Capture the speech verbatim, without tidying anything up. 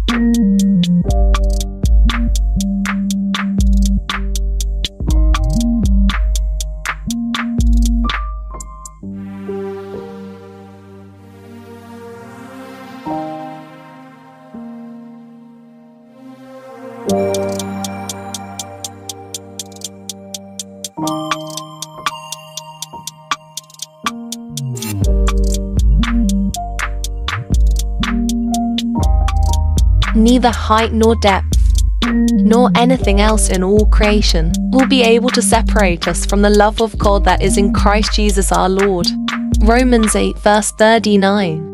Neither height nor depth, nor anything else in all creation will be able to separate us from the love of God that is in Christ Jesus our Lord. Romans eight verse thirty-nine.